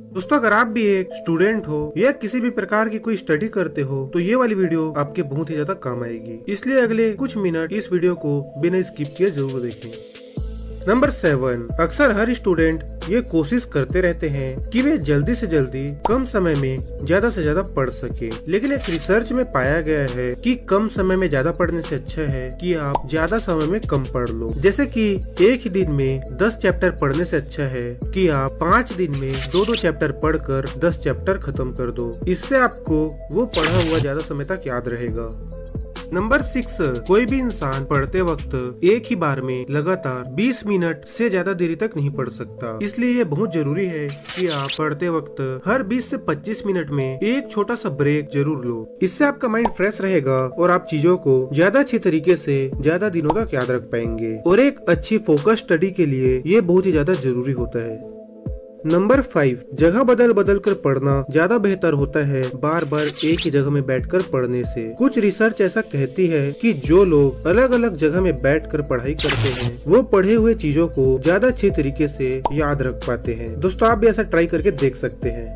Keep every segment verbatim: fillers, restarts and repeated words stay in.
दोस्तों अगर आप भी एक स्टूडेंट हो या किसी भी प्रकार की कोई स्टडी करते हो तो ये वाली वीडियो आपके बहुत ही ज्यादा काम आएगी, इसलिए अगले कुछ मिनट इस वीडियो को बिना स्किप किए जरूर देखें। नंबर सेवन, अक्सर हर स्टूडेंट ये कोशिश करते रहते हैं कि वे जल्दी से जल्दी कम समय में ज्यादा से ज्यादा पढ़ सके, लेकिन एक रिसर्च में पाया गया है कि कम समय में ज्यादा पढ़ने से अच्छा है कि आप ज्यादा समय में कम पढ़ लो। जैसे कि एक ही दिन में दस चैप्टर पढ़ने से अच्छा है कि आप पाँच दिन में दो दो चैप्टर पढ़कर दस चैप्टर खत्म कर दो। इससे आपको वो पढ़ा हुआ ज्यादा समय तक याद रहेगा। नंबर सिक्स, कोई भी इंसान पढ़ते वक्त एक ही बार में लगातार बीस मिनट से ज्यादा देरी तक नहीं पढ़ सकता, इसलिए ये बहुत जरूरी है कि आप पढ़ते वक्त हर बीस से पच्चीस मिनट में एक छोटा सा ब्रेक जरूर लो। इससे आपका माइंड फ्रेश रहेगा और आप चीजों को ज्यादा अच्छी तरीके से ज्यादा दिनों तक याद रख पाएंगे, और एक अच्छी फोकस स्टडी के लिए ये बहुत ही ज्यादा जरूरी होता है। नंबर फाइव, जगह बदल बदल कर पढ़ना ज्यादा बेहतर होता है बार बार एक ही जगह में बैठकर पढ़ने से। कुछ रिसर्च ऐसा कहती है कि जो लोग अलग अलग जगह में बैठकर पढ़ाई करते हैं वो पढ़े हुए चीजों को ज्यादा अच्छे तरीके से याद रख पाते हैं। दोस्तों आप भी ऐसा ट्राई करके देख सकते हैं।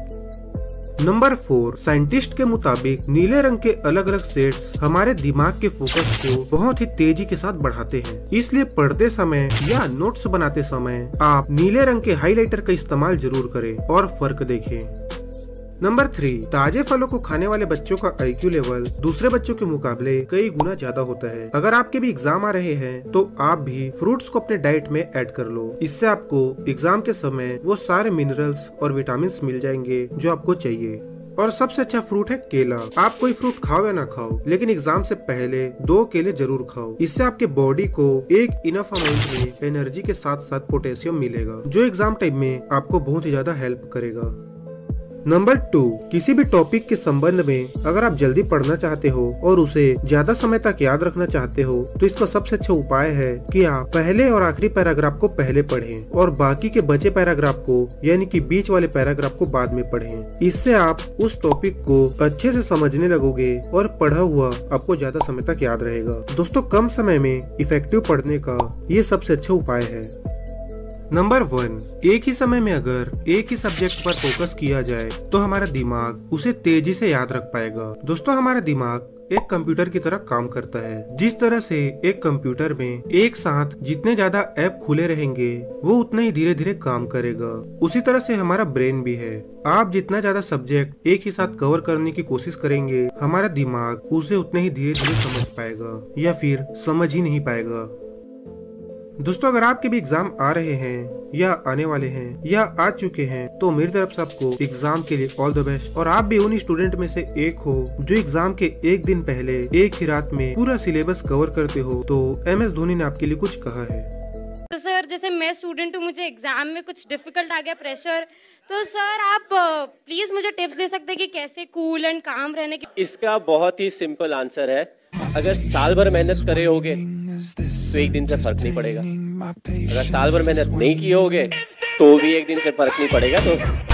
नंबर फोर, साइंटिस्ट के मुताबिक नीले रंग के अलग अलग शेड्स हमारे दिमाग के फोकस को बहुत ही तेजी के साथ बढ़ाते हैं, इसलिए पढ़ते समय या नोट्स बनाते समय आप नीले रंग के हाइलाइटर का इस्तेमाल जरूर करें और फर्क देखें। नंबर थ्री, ताजे फलों को खाने वाले बच्चों का आई क्यू लेवल दूसरे बच्चों के मुकाबले कई गुना ज्यादा होता है। अगर आपके भी एग्जाम आ रहे हैं तो आप भी फ्रूट्स को अपने डाइट में ऐड कर लो। इससे आपको एग्जाम के समय वो सारे मिनरल्स और विटामिन मिल जाएंगे जो आपको चाहिए। और सबसे अच्छा फ्रूट है केला। आप कोई फ्रूट खाओ या ना खाओ, लेकिन एग्जाम से पहले दो केले जरूर खाओ। इससे आपके बॉडी को एक इनफ अमाउंट में एनर्जी के साथ साथ पोटेशियम मिलेगा, जो एग्जाम टाइम में आपको बहुत ही ज्यादा हेल्प करेगा। नंबर टू, किसी भी टॉपिक के संबंध में अगर आप जल्दी पढ़ना चाहते हो और उसे ज्यादा समय तक याद रखना चाहते हो तो इसका सबसे अच्छा उपाय है कि आप पहले और आखिरी पैराग्राफ को पहले पढ़ें और बाकी के बचे पैराग्राफ को यानी कि बीच वाले पैराग्राफ को बाद में पढ़ें। इससे आप उस टॉपिक को अच्छे से समझने लगोगे और पढ़ा हुआ आपको ज्यादा समय तक याद रहेगा। दोस्तों कम समय में इफेक्टिव पढ़ने का ये सबसे अच्छा उपाय है। नंबर वन, एक ही समय में अगर एक ही सब्जेक्ट पर फोकस किया जाए तो हमारा दिमाग उसे तेजी से याद रख पाएगा। दोस्तों हमारा दिमाग एक कंप्यूटर की तरह काम करता है। जिस तरह से एक कंप्यूटर में एक साथ जितने ज्यादा ऐप खुले रहेंगे वो उतना ही धीरे धीरे काम करेगा, उसी तरह से हमारा ब्रेन भी है। आप जितना ज्यादा सब्जेक्ट एक ही साथ कवर करने की कोशिश करेंगे हमारा दिमाग उसे उतने ही धीरे धीरे समझ पाएगा या फिर समझ ही नहीं पाएगा। दोस्तों अगर आपके भी एग्जाम आ रहे हैं या आने वाले हैं या आ चुके हैं तो मेरी तरफ से आपको एग्जाम के लिए ऑल द बेस्ट। और आप भी उन स्टूडेंट में से एक हो जो एग्जाम के एक दिन पहले एक ही रात में पूरा सिलेबस कवर करते हो, तो एम एस धोनी ने आपके लिए कुछ कहा है। तो सर जैसे मैं स्टूडेंट हूँ, मुझे एग्जाम में कुछ डिफिकल्ट आ गया, प्रेशर, तो सर आप प्लीज मुझे टिप्स दे सकते हैं कि कैसे कूल एंड काम रहने की। इसका बहुत ही सिंपल आंसर है, अगर साल भर मेहनत करे होगे तो एक दिन से फर्क नहीं पड़ेगा। अगर साल भर मेहनत नहीं किए होगे तो भी एक दिन से फर्क नहीं पड़ेगा। तो